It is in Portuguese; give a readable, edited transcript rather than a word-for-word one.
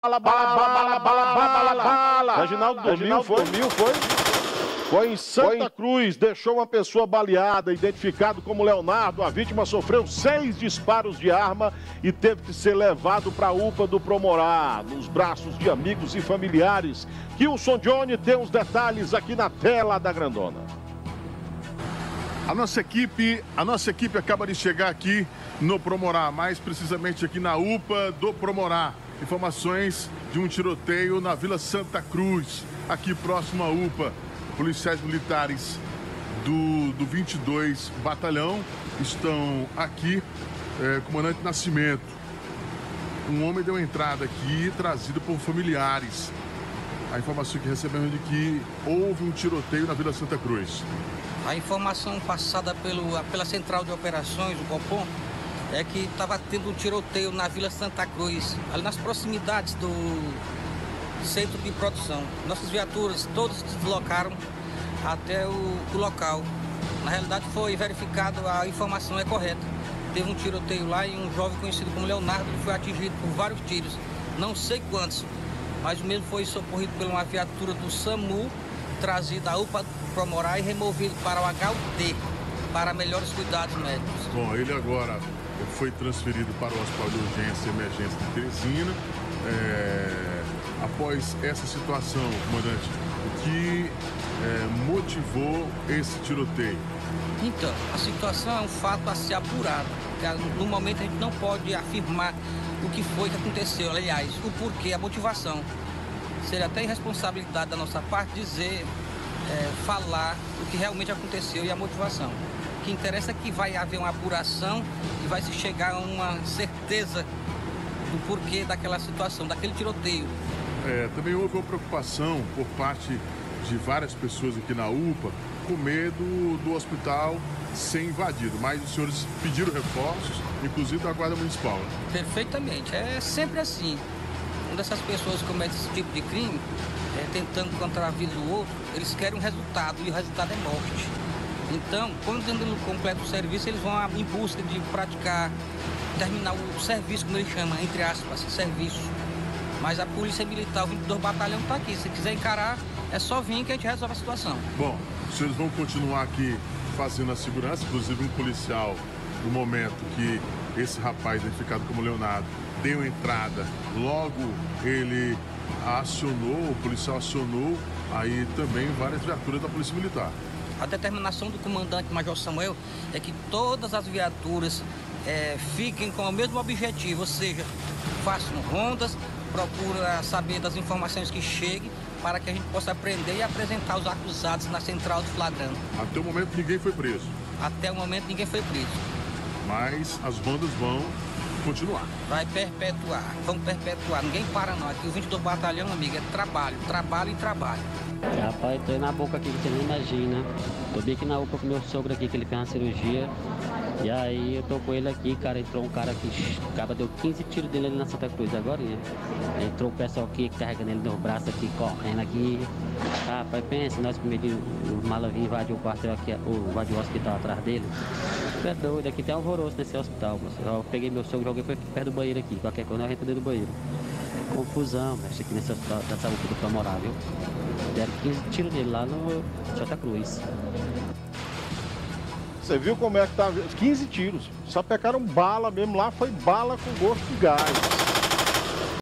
bala. Reginaldo dormiu, foi? Foi em Santa Cruz, deixou uma pessoa baleada, identificado como Leonardo. A vítima sofreu 6 disparos de arma e teve que ser levado para a UPA do Promorá, nos braços de amigos e familiares. Kilson Johnny tem os detalhes aqui na tela da Grandona. A nossa equipe acaba de chegar aqui no Promorá, mais precisamente aqui na UPA do Promorá. Informações de um tiroteio na Vila Santa Cruz, aqui próximo à UPA. Policiais militares do 22 Batalhão estão aqui. Comandante Nascimento. Um homem deu entrada aqui, trazido por familiares. A informação que recebemos é de que houve um tiroteio na Vila Santa Cruz. A informação passada pela Central de Operações, o Copom, é que estava tendo um tiroteio na Vila Santa Cruz, ali nas proximidades do centro de produção. Nossas viaturas todas se deslocaram até o local. Na realidade foi verificado, a informação é correta. Teve um tiroteio lá e um jovem conhecido como Leonardo foi atingido por vários tiros. Não sei quantos, mas o mesmo foi socorrido por uma viatura do SAMU, trazido à UPA do Promorá e removido para o HUT, para melhores cuidados médicos. Bom, ele agora foi transferido para o Hospital de Urgência e Emergência de Teresina. Após essa situação, comandante, o que motivou esse tiroteio? Então, a situação é um fato a ser apurado. No momento a gente não pode afirmar o que foi que aconteceu, aliás, o porquê, a motivação. Seria até irresponsabilidade da nossa parte dizer, falar o que realmente aconteceu e a motivação. O que interessa é que vai haver uma apuração e vai se chegar a uma certeza do porquê daquela situação, daquele tiroteio. Também houve uma preocupação por parte de várias pessoas aqui na UPA com medo do hospital ser invadido, mas os senhores pediram reforços, inclusive da Guarda Municipal. Perfeitamente, é sempre assim. Quando essas pessoas cometem esse tipo de crime, tentando contra a vida do outro, eles querem um resultado e o resultado é morte. Então, quando eles completam o serviço, eles vão em busca de terminar o serviço, como eles chamam, entre aspas, serviço. Mas a Polícia Militar, o 22 Batalhão está aqui. Se quiser encarar, é só vir que a gente resolve a situação. Bom, os senhores vão continuar aqui fazendo a segurança, inclusive um policial, no momento que esse rapaz, identificado como Leonardo, deu entrada, logo ele o policial acionou aí também várias viaturas da Polícia Militar. A determinação do comandante Major Samuel é que todas as viaturas fiquem com o mesmo objetivo, ou seja, façam rondas, procura saber das informações que cheguem para que a gente possa prender e apresentar os acusados na central de flagrante. Até o momento ninguém foi preso. Até o momento ninguém foi preso. Mas as rondas vão continuar. Vai perpetuar, vamos perpetuar. Ninguém para não. Aqui o 22 Batalhão, amigo, é trabalho, trabalho e trabalho. Rapaz, tô aí na boca aqui que você nem imagina. Tô bem aqui na UPA com meu sogro aqui, que ele fez uma cirurgia. E aí eu tô com ele aqui, cara, entrou um cara que acaba deu 15 tiros dele ali na Santa Cruz agora. Entrou o pessoal aqui carregando ele nos braços aqui, correndo aqui. Rapaz, pensa, nós com medo de os malas vir invadir o quartel aqui, invadir o hospital atrás dele. Você é doido, aqui tem alvoroço nesse hospital, moço. Eu peguei meu sogro, joguei perto do banheiro aqui, qualquer coisa nós entramos dentro do banheiro. Confusão, mexe aqui nesse hospital da saúde do Promorá, viu? Deram 15 tiros dele lá no Santa Cruz. Você viu como é que tá? 15 tiros. Só pegaram bala mesmo lá, foi bala com gosto de gás.